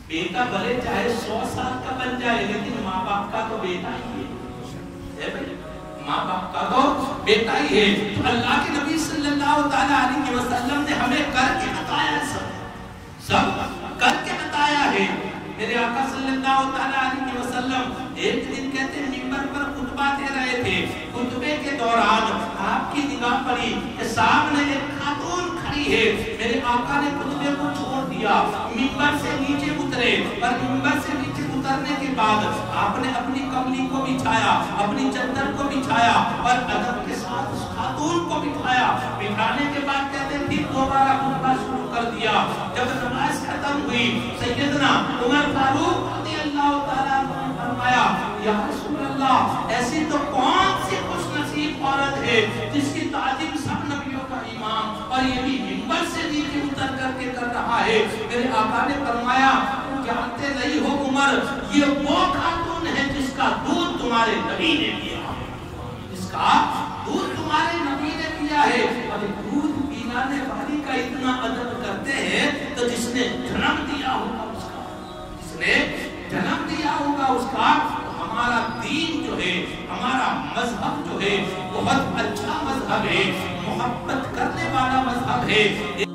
بیٹا بھلے چاہے 100 سال کا بن جائے لیکن ماں باپ کا تو بیٹا ہی ہے بھائی، ماں باپ کا تو بیٹا ہی ہے۔ تو اللہ کے نبی صلی اللہ تعالیٰ علیہ وسلم نے ہمیں کر کے بتایا، سب کر کے بتایا ہے۔ میرے آقا صلی اللہ تعالیٰ علیہ وسلم ایک دن کہتے ہیں منبر پر خطبہ دے رہے تھے، خطبے کے دوران آپ کی نگاہ پڑی کہ سامنے ایک خاتون کھڑی ہے۔ میرے آقا نے خطبے کو چھوڑ دیا، منبر سے نیچے اترے، اور منبر سے نیچے اترنے کے بعد آپ نے اپنی کملی کو بچھایا، اپنی چادر کو بچھایا، اور ادب کے ساتھ اس خاتون کو بٹھایا۔ بٹھانے کے بعد کہتے ہیں پھر دوبارہ خطبہ شروع کر دیا۔ جب نماز ختم ہوئی، سیدنا عمر فاروق رضی اللہ تعالیٰ عنہ نے فرمایا، یا رسول اللہ، ایسی تو کون سی خوش نصیب عورت ہے جس کی تعظیم سب نبیوں کا امام اور یہ بھی منبر سے نیچے اتر کر کے کر رہا ہے۔ میرے آقا نے فرمایا، جانتے نہیں ہو عمر، یہ وہ خاتون ہے جس کا دودھ تمہارے نبی نے پیا، جس کا دودھ تمہارے نبی نے پیا ہے۔ اور دودھ پیلانے والی کا اتنا ادب کرتے ہیں تو جس نے جنم دیا ہوگا اس کا، جس نے جنم دیا ہوگا اس کا۔ ہمارا دین جو ہے، ہمارا مذہب جو ہے، بہت اچھا مذہب ہے، محبت کرنے والا مذہب ہے۔